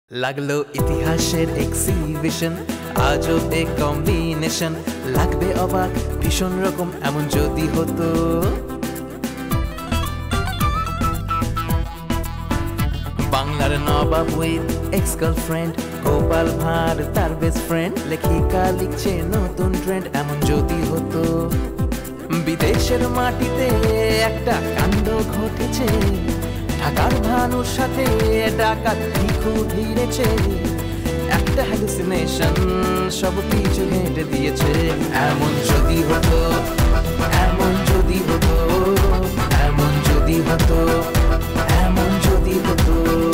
লাগলো ইতিহাসের এক্সিবিশন, আজব এক কম্বিনেশন, লাগবে অবাক ভীষণ রকম এমন যদি হতো। বাংলার নবাব with ex girlfriend, Gopal Bhar তার বেস্ট ফ্রেন্ড, লেখিকা লিখছে নতুন ট্রেন্ড এমন যদি হতো। বিদেশের মাটিতে একটা কাণ্ড ঘটেছে, ঢাকার ভানুর সাথে ডাকাত ভিখু ভিড়েছে, একটা হ্যালুসিনেশন সব কিছু হেঁটে দিয়েছে। এমন যদি হতো, এমন যদি হতো, এমন যদি হতো, এমন যদি হতো।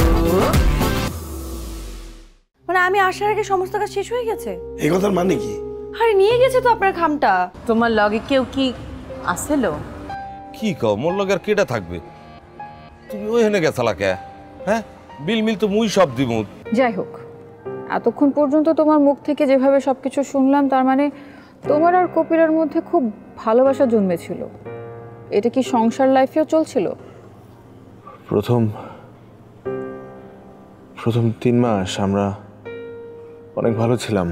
মানে আমি আসার আগে সমস্ত কাজ শেষ হয়ে গেছে? এই কথার মানে কি? আরে নিয়ে গেছে তো আপনার খামটা। তোমার লগে কেউ কি আসেলো? কি কও, মোর লগে আর কেটা থাকবে? তুমি ওইখানে গেছালা কে? হ্যাঁ, বিল মিল তো মুই সব দিব। যাই হোক, এতক্ষণ পর্যন্ত তোমার মুখ থেকে যেভাবে সবকিছু শুনলাম, তার মানে তোমার আর কপিলার মধ্যে খুব ভালোবাসা জন্মেছিল। এটা কি সংসার লাইফেও চলছিল? প্রথম 3 মাস আমরা অনেক ভালো ছিলাম।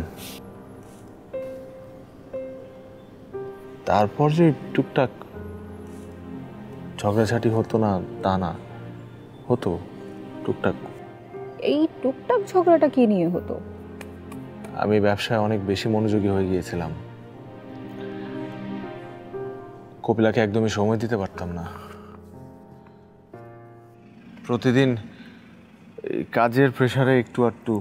তারপর যে টুকটাক ঝগড়াঝাটি হতো না তা না, হতো টুকটাক। এই টুকটাক ঝগড়াটা কি নিয়ে হতো? আমি ব্যবসায় অনেক বেশি মনোযোগী হয়ে গিয়েছিলাম, কপিলাকে একদমই সময় দিতে পারতাম না। প্রতিদিন এই কাজের প্রেসারে একটু আধটু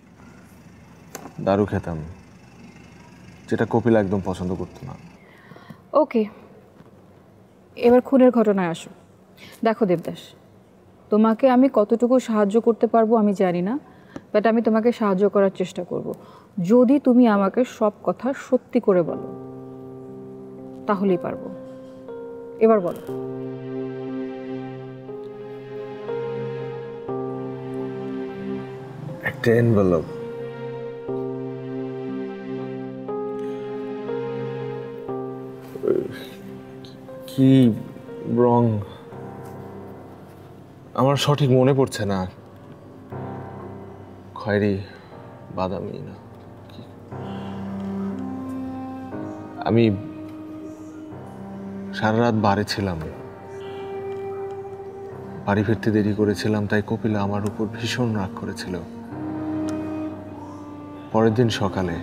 দারু খেতাম, যেটা কপিলা একদম পছন্দ করতো না। ওকে, এবার খুনের ঘটনায় আসো। দেখো দেবদাস, তোমাকে আমি কতটুকু সাহায্য করতে পারবো আমি জানি না, বাট আমি তোমাকে সাহায্য করার চেষ্টা করব। যদি তুমি আমাকে সব কথা সত্যি করে বলো তাহলেই পারবো। এবার বলো। একটা এনভেলপ, কি রং আমার সঠিক মনে পড়ছে না, খয়েরি বাদামি না কি। আমি সারা রাত বাড়ি ছিলাম, বাড়ি ফিরতে দেরি করেছিলাম, তাই কপিলা আমার উপর ভীষণ রাগ করেছিল। পরের দিন সকালে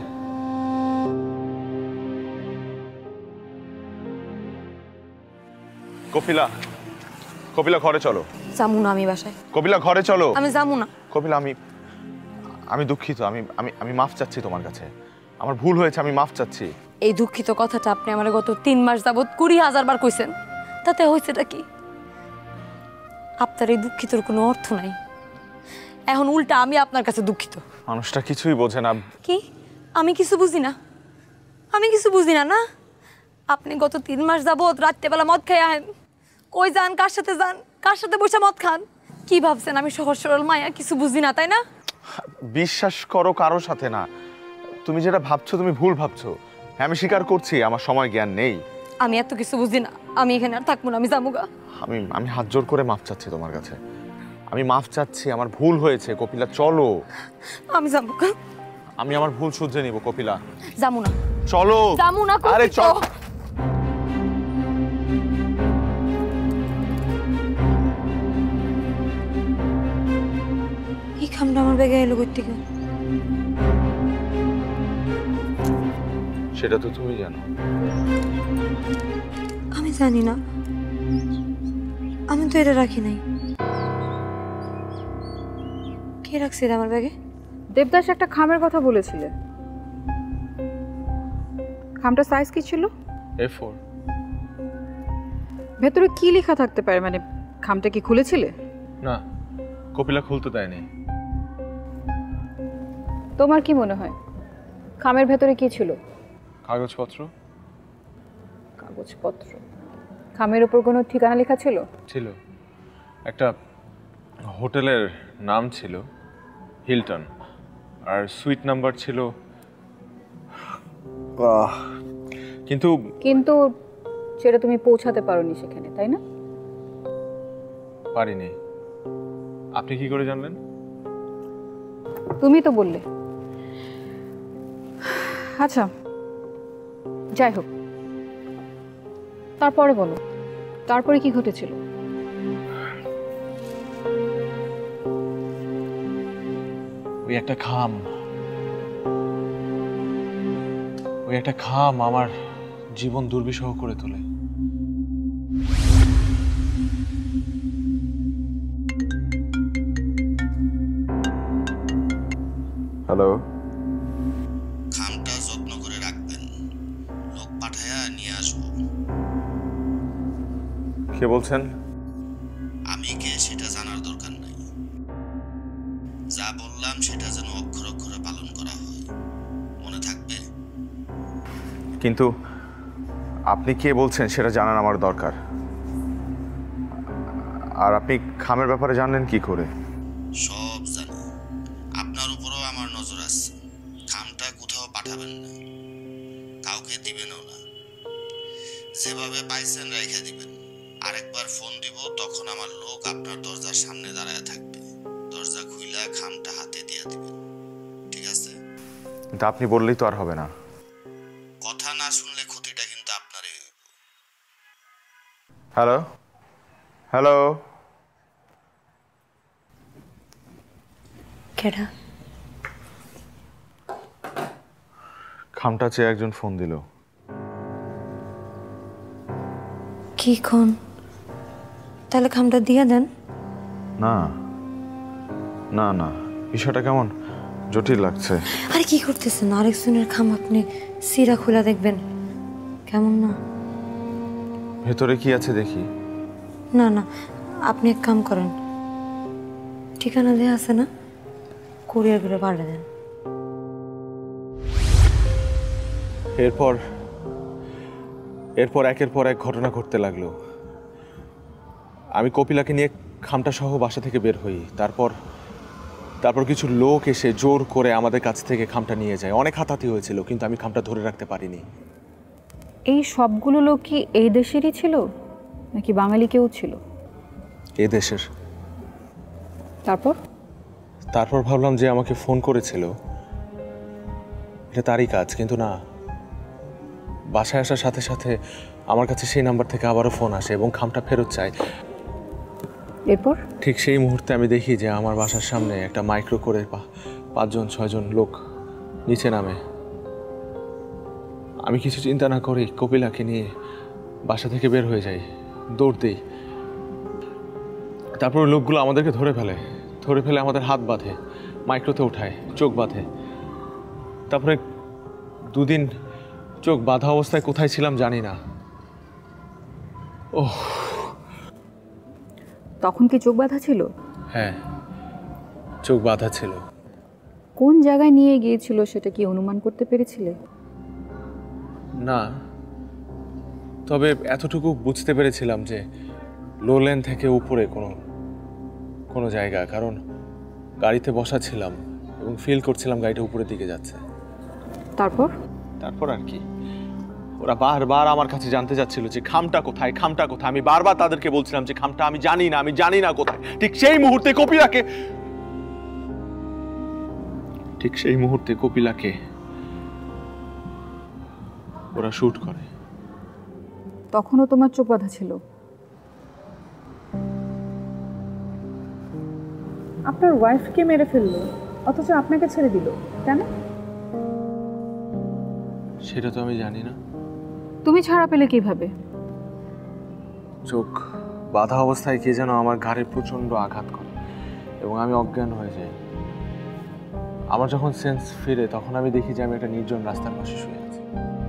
কপিলা, কপিলা ঘরে চলো। যাবো না আমি বাসায়। কপিলা ঘরে চলো। আমি যাবো না। কপিলা আমি দুঃখিত, আমি মাফ চাচ্ছি তোমার কাছে। আমার ভুল হয়েছে, আমি মাফ চাচ্ছি। এই দুঃখিত কথাটা আপনি আমার গত 3 মাস যাবত 20,000 বার কইছেন, তাতে হয়েছেটা কি? আপনার এই দুঃখিতর কোনো অর্থ নাই। এখন উল্টা আমি আপনার কাছে দুঃখিত। মানুষটা কিছুই বোঝে না। কি আমি কিছু বুঝি না? আমি কিছু বুঝি না না? আপনি গত 3 মাস যাবত রাত্রেবেলা মদ খাই আহেন, কই যান, কার সাথে যান, কার সাথে বসে মদ খান? কি ভাবছেন আমি সহজ সরল মায়া কিছু বুঝি না, তাই না? বিশ্বাস করো, কারোর সাথে না। তুমি যেটা ভাবছো তুমি ভুল ভাবছো। হ্যাঁ, আমি স্বীকার করছি আমার সময় জ্ঞান নেই। আমি এত কিছু বুঝি না, আমি এখানে আর থাকবো না, আমি যাবো গা। আমি হাত জোর করে মাফ চাচ্ছি তোমার কাছে। আমি মাফ চাচ্ছি, আমার ভুল হয়েছে। কপিলা চলো। আমি যাবো গা। আমি আমার ভুল শুধরে নিব। কপিলা যাবো না। চলো। যাবো না। আরে চল। এই খামটা আমার ব্যাগে এলো কই থেকে? সেটা তো তুমি জানো। আমি জানি না, আমি তো এটা রাখি নাই। কে রাখছে এটা আমার ব্যাগে? দেবদাস একটা খামের কথা বলেছিলে, খামটা সাইজ কি ছিল? A4। ভেতরে কি লেখা থাকতে পারে? মানে খামটা কি খুলেছিলে? না, কপিলা খুলতে দেয়নি। তোমার কি মনে হয় খামের ভেতরে কি ছিল? কাগজপত্র। কাগজপত্র? খামের উপর কোনো ঠিকানা লেখা ছিল? ছিল, একটা হোটেলের নাম ছিল হিলটন, আর সুইট নাম্বার ছিল। কিন্তু কিন্তু সেটা তুমি পৌঁছাতে পারোনি সেখানে, তাই না? পারিনি। আপনি কি করে জানলেন? তুমি তো বললে। আচ্ছা যাই হোক, তারপরে বলো, তারপরে কি ঘটেছিল? ওই একটা খাম আমার জীবন দুর্বিষহ করে তোলে। হ্যালো, খামটা যত্ন করে রাখবেন, লোক পাঠায়া নিয়ে আসবো। কে বলছেন? আমি কে সেটা জানার দরকার নাই, যা বললাম সেটা যেন অক্ষর অক্ষরে পালন করা হয়, মনে থাকবে? কিন্তু আপনি কে বলছেন সেটা জানার আমার দরকার। আর আপনি খামের ব্যাপারে জানলেন কি করে? সব জানি, আপনার উপরও আমার নজর আছে। খামটা কোথাও পাঠাবেন না, কাউকে দিবেনও না, যেভাবে পাইছেন রেখে দিবেন। আরেকবার ফোন দিব, তখন আমার লোক আপনার দরজার সামনে দাঁড়ায় থাকবে, দরজা খুইলা খামটা হাতে দিয়ে দিবেন, ঠিক আছে? কিন্তু আপনি বললেই তো আর হবে না। কথা না শুনলে ক্ষতিটা কিন্তু আপনারই হইব। হ্যালো হ্যালো, কেডা? খামটা চেয়ে একজন ফোন দিল। কি কোন? তাহলে খামটা দিয়ে দেন। না না না, বিষয়টা কেমন জটিল লাগছে। আরে কি করতেছেন? আরেকজনের খাম আপনি সিরা খোলা দেখবেন, কেমন না? ভেতরে কি আছে দেখি। না না, আপনি এক কাম করেন, ঠিকানা দেওয়া আছে না, কুরিয়ার করে পাঠিয়ে দেন। এরপর একের পর এক ঘটনা ঘটতে লাগলো। আমি কপিলাকে নিয়ে খামটা সহ বাসা থেকে বের হই। তারপর কিছু লোক এসে জোর করে আমাদের কাছ থেকে খামটা নিয়ে যায়। অনেক হাতাহাতি হয়েছিল, কিন্তু আমি খামটা ধরে রাখতে পারিনি। এই সবগুলো লোক কি এই দেশেরই ছিল নাকি বাঙালি কেউ ছিল? এ দেশের। তারপর ভাবলাম যে আমাকে ফোন করেছিল, এটা তারই কাজ, কিন্তু না। বাসায় আসার সাথে সাথে আমার কাছে সেই নাম্বার থেকে আবারও ফোন আসে এবং খামটা ফেরত চায়। এরপর ঠিক সেই মুহূর্তে আমি দেখি যে আমার বাসার সামনে একটা মাইক্রো করে 5-6জন লোক নিচে নামে। আমি কিছু চিন্তা না করি কপিলাকে নিয়ে বাসা থেকে বের হয়ে যাই, দৌড় দিই। তারপর লোকগুলো আমাদেরকে ধরে ফেলে আমাদের হাত বাঁধে, মাইক্রোতে উঠায়, চোখ বাঁধে। তারপরে 2 দিন চোখ বাঁধা অবস্থায় কোথায় ছিলাম জানি না। ওহ, তখন কি চোখ বাঁধা ছিল? হ্যাঁ, চোখ বাঁধা ছিল। কোন জায়গায় নিয়ে গিয়েছিল সেটা কি অনুমান করতে পেরেছিলে? না, তবে এতটুকু বুঝতে পেরেছিলাম যে লো লেন থেকে উপরে কোনো জায়গা, কারণ গাড়িতে বসা ছিলাম এবং ফিল করছিলাম গাড়িটা উপরের দিকে যাচ্ছে। তারপর আর কি, ওরা বারবার আমার কাছে জানতে চাচ্ছিল যে খামটা কোথায়। আমি বারবার তাদেরকে বলছিলাম যে খামটা আমি জানি না কোথায়। ঠিক সেই মুহূর্তে কপিলাকে ওরা শুট করে। তখনও তোমার চোখ বাঁধা ছিল? আপনার ওয়াইফকে মেরে ফেললো, অথচ আপনাকে ছেড়ে দিল কেন? সেটা তো আমি জানি না। তুমি ছাড়া পেলে কিভাবে? চোখ বাঁধা অবস্থায় কে যেন আমার ঘাড়ে প্রচন্ড আঘাত করে এবং আমি অজ্ঞান হয়ে যাই। আমার যখন সেন্স ফিরে তখন আমি দেখি যে আমি একটা নির্জন রাস্তার পাশে শুয়ে আছি।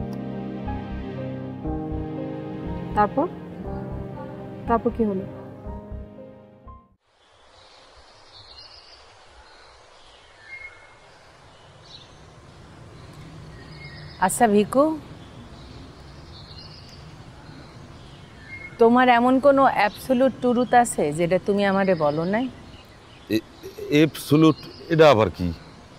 তারপর কি হলো? আচ্ছা ভিকু, তোমার এমন কোনো অ্যাবসলিউট ট্রুথ আছে যেটা তুমি আমারে বলো নাই? এবসুলুট এটা আবার কি?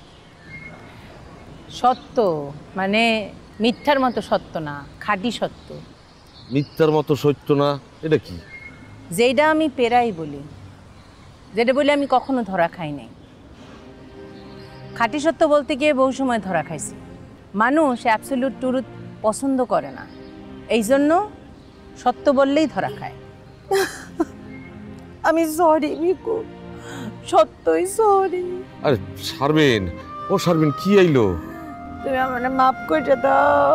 সত্য মানে মিথ্যার মতো সত্য না, খাঁটি সত্য। মিথ্যার মতো সত্য না এটা কি? যেটা আমি পেরাই বলি, যেটা বলে আমি কখনো ধরা খাই নাই। খাঁটি সত্য বলতে গিয়ে বহু সময় ধরা খাইছি। মানুষ অ্যাবসলিউট ট্রুথ পছন্দ করে না, এই জন্য সত্য বললেই ধরা খায়। আমি সরি মিকু, সত্যই সরি। আরে শারমিন, ও শারমিন কি আইলো? তুমি আমার মাফ করে দাও,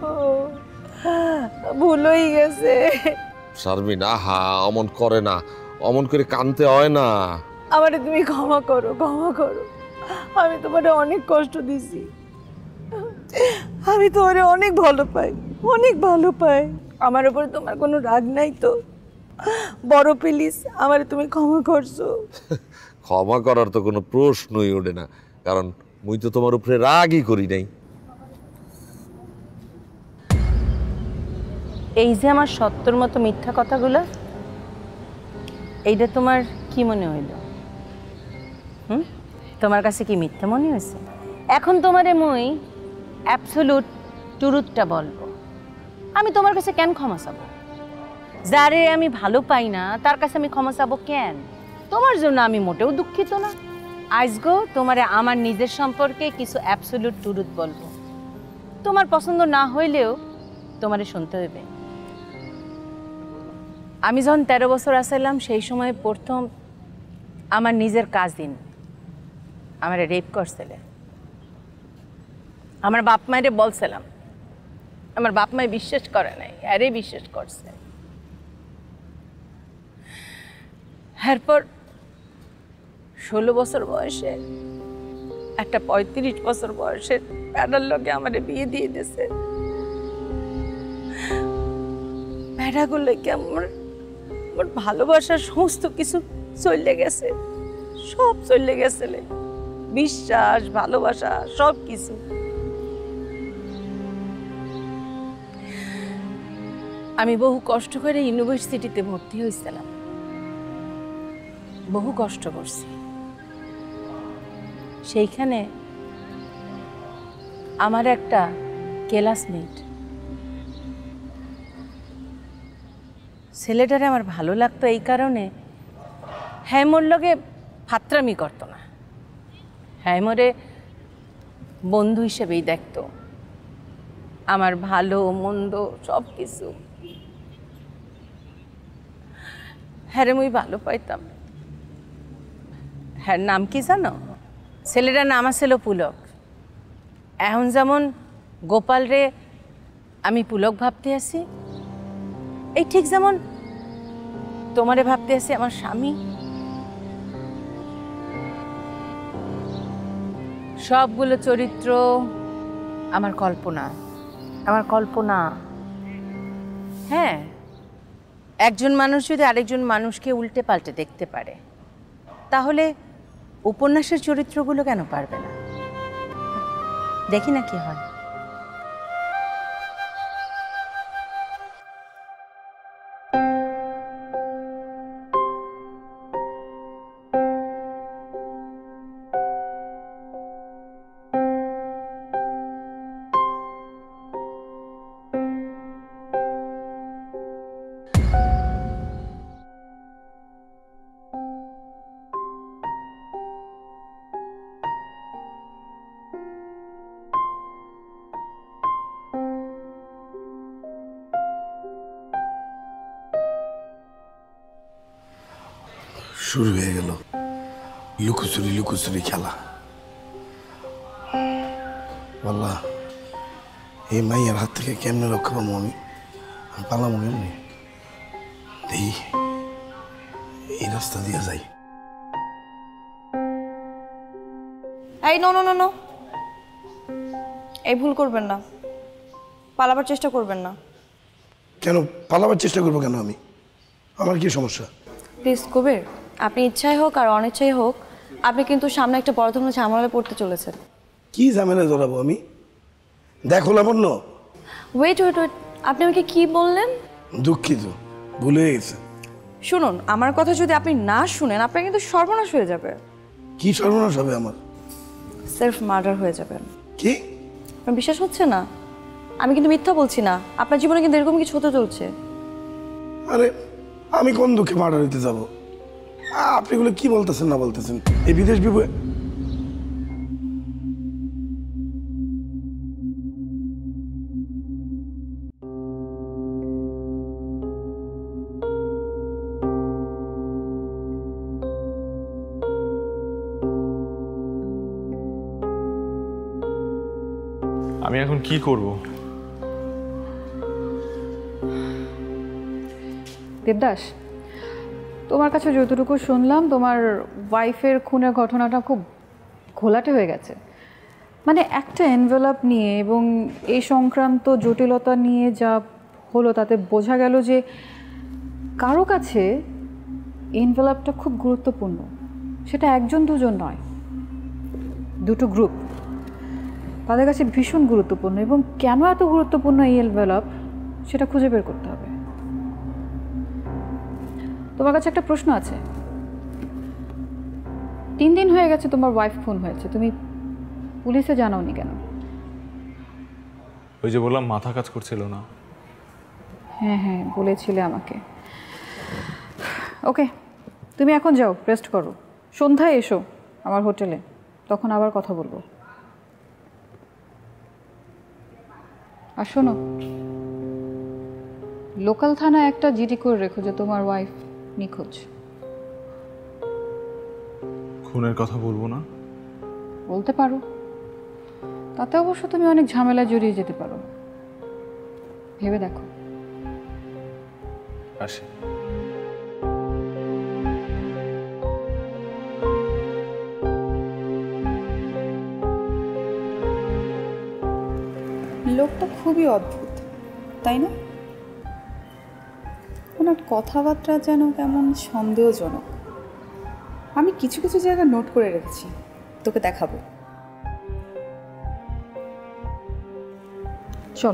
ভুল হয়ে গেছে। শারমিন আহা, অমন করে না, অমন করে কানতে হয় না। আমারে তুমি ক্ষমা করো, ক্ষমা করো। আমি তোমারে অনেক কষ্ট দিছি, আমি তোমারে অনেক ভালো পাই, অনেক ভালো পাই। আমার উপরে তোমার কোনো রাগ নাই তো? বড় প্লিজ আমারে তুমি ক্ষমা করছো। ক্ষমা করার তো কোনো প্রশ্নই ওঠে না, কারণ মুই তো তোমার উপরে রাগই করি নাই। এই যে আমার সত্যর মতো মিথ্যা কথাগুলো, এইটা তোমার কি মনে হইল? তোমার কাছে কি মিথ্যা মনে হয়েছে? এখন তোমারে মই অ্যাবসলিউট ট্রুথটা বলবো। আমি তোমার কাছে কেন ক্ষমা চাবো? যারে আমি ভালো পাই না তার কাছে আমি ক্ষমা চাবো কেন? তোমার জন্য আমি মোটেও দুঃখিত না। আজগো তোমারে আমার নিজের সম্পর্কে কিছু অ্যাবসলিউট ট্রুথ বলবো। তোমার পছন্দ না হইলেও তোমারে শুনতে হইবে। আমি যখন 13 বছর আসলাম, সেই সময় প্রথম আমার নিজের কাজিন আমার রেপ করছিলে। আমার বাপ মায়েরে বলছিলাম, আমার বাপ মায় বিশ্বাস করে নাই, আরে বিশ্বাস করছে। এরপর 16 বছর বয়সে একটা 35 বছর বয়সের প্যাডার লগে আমারে বিয়ে দিয়ে দিয়েছে। প্যাডাগুলো কি আমার ভালোবাসার সমস্ত কিছু চলে গেছে, সব চলে গেছে, বিশ্বাস, ভালোবাসা, সব কিছু। আমি বহু কষ্ট করে ইউনিভার্সিটিতে ভর্তি হয়েছিলাম, বহু কষ্ট করছি। সেইখানে আমার একটা ক্লাসমেট, ছেলেটারে আমার ভালো লাগতো এই কারণে, হ্যাঁ মোর লগে ফাত্রামি করতো না, হ্যাঁ মোরে বন্ধু হিসেবেই দেখতো, আমার ভালো মন্দ সব কিছু। হ্যাঁ রে, মুই ভালো পাইতাম। হ্যাঁ নাম কি জানো? ছেলেটার নাম আছিল পুলক। এখন যেমন গোপাল রে আমি পুলক ভাবতে আছি, এই ঠিক যেমন তোমারে ভাবতে আছি আমার স্বামী। সবগুলো চরিত্র আমার কল্পনা, আমার কল্পনা। হ্যাঁ, একজন মানুষ যদি আরেকজন মানুষকে উল্টে পাল্টে দেখতে পারে, তাহলে উপন্যাসের চরিত্রগুলো কেন পারবে না? দেখি না কি হয়। শুরু হয়ে গেল লুকোচুরি লুকোচুরি খেলা। বল্লা, এই মাইয়ের হাত থেকে কেমনে রক্ষা পাবো? আমি পালাম কেমনি? এই রাস্তা দিয়ে যাই। এই নো নো নো নো, এই ভুল করবেন না, পালাবার চেষ্টা করবেন না। কেন পালাবার চেষ্টা করবো কেন? আমি, আমার কি সমস্যা? প্লিজ কবির, আপনি ইচ্ছাই হোক আর অনিচ্ছাই হোক, আপনি কিন্তু সামনে একটা বড় ধরনের ঝামেলায় পড়তে চলেছেন। কি ঝামেলা জড়াবো আমি? দেখো লাবণ্য। ওয়েট ওয়েট ওয়েট, আপনি আমাকে কি বললেন? দুঃখিত, ভুলে গেছে। শুনুন, আমার কথা যদি আপনি না শুনেন, আপনার কিন্তু সর্বনাশ হয়ে যাবে। কি সর্বনাশ হবে আমার? সেলফ মার্ডার হয়ে যাবেন। কি? আপনার বিশ্বাস হচ্ছে না? আমি কিন্তু মিথ্যা বলছি না, আপনার জীবনে কিন্তু এরকম কিছু হতে চলছে। আরে আমি কোন দুঃখে মার্ডার হইতে যাবো? আপনি এগুলো কি বলতেছেন না বলতেছেন? এই বিদেশ আমি এখন কি করব? দেবদাস, তোমার কাছে যতটুকু শুনলাম তোমার ওয়াইফের খুনের ঘটনাটা খুব ঘোলাটে হয়ে গেছে। মানে একটা এনভেলপ নিয়ে এবং এই সংক্রান্ত জটিলতা নিয়ে যা হলো তাতে বোঝা গেল যে কারো কাছে এনভেলপটা খুব গুরুত্বপূর্ণ। সেটা একজন দুজন নয়, দুটো গ্রুপ, তাদের কাছে ভীষণ গুরুত্বপূর্ণ। এবং কেন এত গুরুত্বপূর্ণ এই এনভেলপ সেটা খুঁজে বের করতে হবে। তোমার কাছে একটা প্রশ্ন আছে। 3 দিন হয়ে গেছে তোমার ওয়াইফ খুন হয়েছে, তুমি পুলিশে জানাওনি কেন? ওই যে বললাম মাথা কাজ করছিল না। হ্যাঁ হ্যাঁ বলেছিলে আমাকে। ওকে, তুমি এখন যাও, রেস্ট করো, সন্ধ্যায় এসো আমার হোটেলে, তখন আবার কথা বলবো। আর শোনো, লোকাল থানায় একটা জিডি করে রেখো যে তোমার ওয়াইফ নিখোঁজ। খুনের কথা বলবো না? বলতে পারো, তাতে অবশ্য তুমি অনেক ঝামেলায় জড়িয়ে যেতে পারো, ভেবে দেখো। আসি। লোকটা খুবই অদ্ভুত, তাই না? ওনার কথাবার্তা যেন কেমন সন্দেহজনক। আমি কিছু কিছু জায়গা নোট করে রেখেছি, তোকে দেখাবো। চল।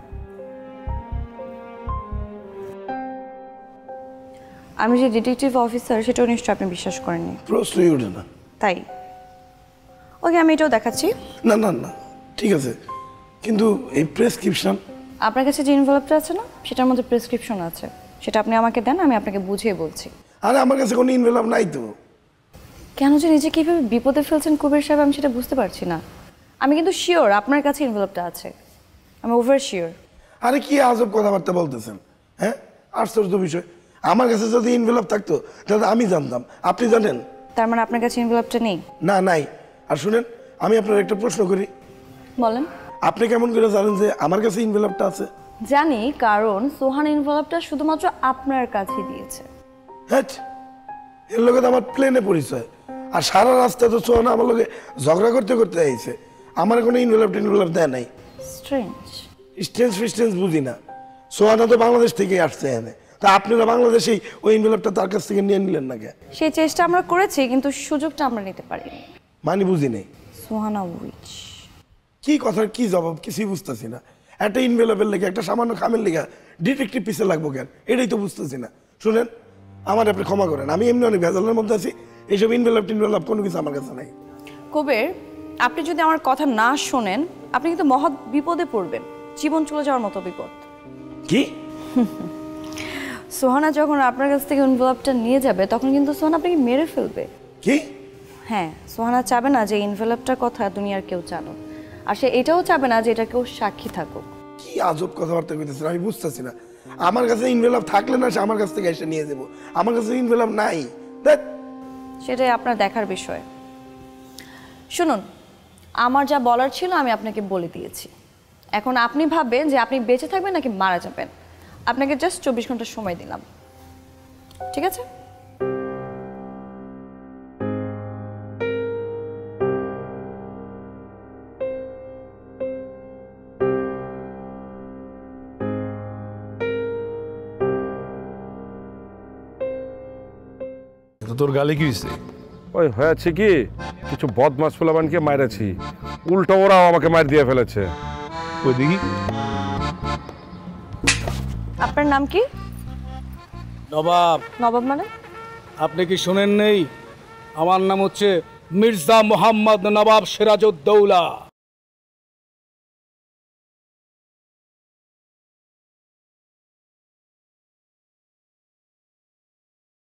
আমি যে ডিটেকটিভ অফিসার সেটাও নিশ্চয় আপনি বিশ্বাস করেননি। প্রশ্নই ওঠে না। তাই ওকে আমি এটাও দেখাচ্ছি। না না না, ঠিক আছে, কিন্তু এই প্রেসক্রিপশন আপনার কাছে যে এনভেলপটা আছে না, সেটার মধ্যে প্রেসক্রিপশন আছে, সেটা আপনি আমাকে দেন, আমি আপনাকে বুঝিয়ে বলছি। আরে আমার কাছে কোনো এনভেলপ নাই তো। কেন যে নিজে কীভাবে বিপদে ফেলছেন কবির সাহেব, আমি সেটা বুঝতে পারছি না। আমি কিন্তু শিওর আপনার কাছে এনভেলপটা আছে, আমি ওভার শিওর। আরে কি আজব কথাবার্তা বলতেছেন, হ্যাঁ? আশ্চর্য বিষয়, আমার কাছে যদি এনভেলপ থাকতো তাহলে আমি জানতাম, আপনি জানেন? তার মানে আপনার কাছে এনভেলপটা নেই? না, নাই। আর শুনেন, আমি আপনার একটা প্রশ্ন করি। বলেন। আপনি কেমন করে জানেন যে আমার কাছে এনভেলপটা আছে? জানি, কারণ সোহান এনভেলপটা শুধুমাত্র আপনার কাছে দিয়েছে। হ্যাঁ, এর লোকে তো আমার প্লেনে পরিচয়, আর সারা রাস্তা তো সোহানা আমার লোকে ঝগড়া করতে করতে আইছে, আমার কোনো ইনভেলপ দেয় নাই। স্ট্রেঞ্জ বুঝি না, সোহানা তো বাংলাদেশ থেকে আসছে এখানে, তা আপনারা বাংলাদেশেই ওই ইনভেলপটা তার কাছ থেকে নিয়ে নিলেন না কেন? সেই চেষ্টা আমরা করেছি, কিন্তু সুযোগটা আমরা নিতে পারিনি। মানে বুঝি নেই। সোহানা উইচ কি কথার কি জবাব কিছুই বুঝতেছি না। একটা ইনভেলপের লেগে, একটা সামান্য খামের লেগে ডিটেকটিভ পিছে লাগবো কেন, এটাই তো বুঝতেছি না। শুনেন, আমার আপনি ক্ষমা করেন, আমি এমনি অনেক ভেজালের মধ্যে আছি, এইসব ইনভেলপ কোনো কিছু আমার কাছে নাই। কবির, আপনি যদি আমার কথা না শোনেন, আপনি কিন্তু মহৎ বিপদে পড়বেন, জীবন চলে যাওয়ার মতো বিপদ। কি? সোহানা যখন আপনার কাছ থেকে এনভেলপটা নিয়ে যাবে, তখন কিন্তু সোহানা আপনাকে মেরে ফেলবে। কি? হ্যাঁ, সোহানা চাবে না যে এনভেলপটার কথা দুনিয়ার কেউ জানুক, আর সে এটাও চাবে না যে এটা কেউ সাক্ষী থাকুক। কি আজব কথাবার্তা কইতেছেন, আমি বুঝতেছি না। আমার কাছে ইনভেলপ থাকলে না সে আমার কাছ থেকে এসে নিয়ে যাবো, আমার কাছে ইনভেলপ নাই। সেটাই আপনার দেখার বিষয়। শুনুন, আমার যা বলার ছিল আমি আপনাকে বলে দিয়েছি। এখন আপনি ভাববেন যে আপনি বেঁচে থাকবেন নাকি মারা যাবেন। আপনাকে জাস্ট 24 ঘন্টা সময় দিলাম, ঠিক আছে? তোর গালি কি হয়েছে? ওই হয়েছে কি, কিছু বদমাস ফুলাবানকে মারেছি, উল্টো ওরাও আমাকে মার দিয়ে ফেলেছে। ওই দেখি। আপনার নাম কি? নবাব। নবাব মানে? আপনি কি শুনেন নেই? আমার নাম হচ্ছে মির্জা মোহাম্মদ নবাব সিরাজউদ্দৌলা।